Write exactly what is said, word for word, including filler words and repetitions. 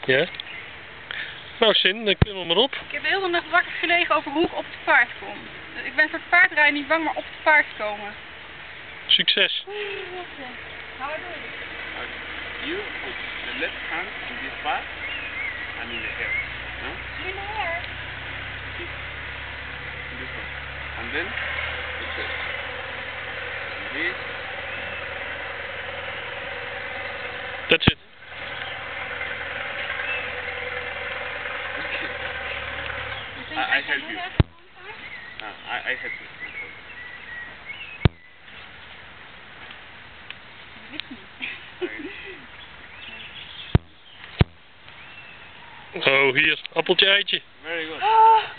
Ja? Nou Sin, dan klimmen we maar op. Ik heb heel de nacht wakker gelegen over hoe ik op het paard kom. Ik ben voor het paardrijden niet bang, maar op het paard komen. Succes! How do it? You put the left hand in this part and in the hair. No? In the hair. This one. And then like this. And this. That's it. I, I help you. Ah, I, I help you. Oh, hier, appeltje eitje. Very good. Oh.